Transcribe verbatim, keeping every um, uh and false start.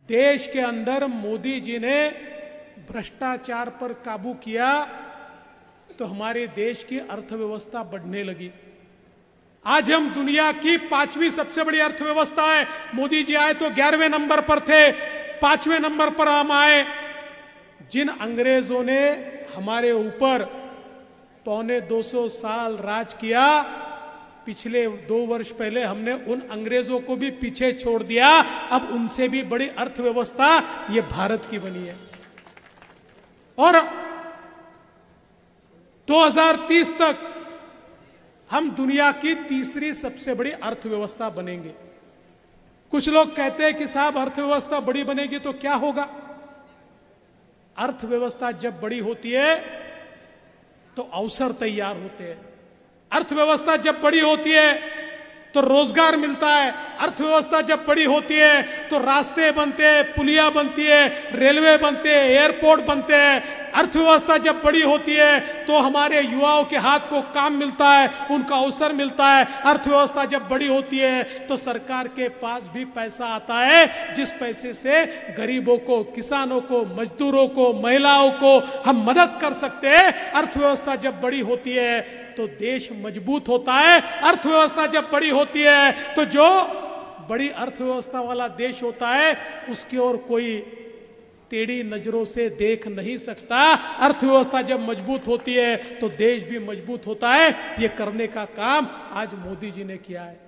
देश के अंदर मोदी जी ने भ्रष्टाचार पर काबू किया तो हमारे देश की अर्थव्यवस्था बढ़ने लगी। आज हम दुनिया की पांचवी सबसे बड़ी अर्थव्यवस्था है। मोदी जी आए तो ग्यारहवें नंबर पर थे, पांचवें नंबर पर हम आए। जिन अंग्रेजों ने हमारे ऊपर पौने दो सौ साल राज किया, पिछले दो वर्ष पहले हमने उन अंग्रेजों को भी पीछे छोड़ दिया। अब उनसे भी बड़ी अर्थव्यवस्था ये भारत की बनी है और दो हज़ार तीस तक हम दुनिया की तीसरी सबसे बड़ी अर्थव्यवस्था बनेंगे। कुछ लोग कहते हैं कि साहब अर्थव्यवस्था बड़ी बनेगी तो क्या होगा? अर्थव्यवस्था जब बड़ी होती है तो अवसर तैयार होते हैं। अर्थव्यवस्था जब बड़ी होती है तो रोजगार मिलता है। अर्थव्यवस्था जब बड़ी होती है तो रास्ते बनते हैं, पुलिया बनती है, रेलवे बनते हैं, एयरपोर्ट बनते हैं। अर्थव्यवस्था जब बड़ी होती है तो हमारे युवाओं के हाथ को काम मिलता है, उनका अवसर मिलता है। अर्थव्यवस्था जब बड़ी होती है तो सरकार के पास भी पैसा आता है, जिस पैसे से गरीबों को, किसानों को, मजदूरों को, महिलाओं को हम मदद कर सकते हैं। अर्थव्यवस्था जब बड़ी होती है तो देश मजबूत होता है। अर्थव्यवस्था जब बड़ी होती है तो जो बड़ी अर्थव्यवस्था वाला देश होता है उसकी ओर कोई टेढ़ी नजरों से देख नहीं सकता। अर्थव्यवस्था जब मजबूत होती है तो देश भी मजबूत होता है। ये करने का काम आज मोदी जी ने किया है।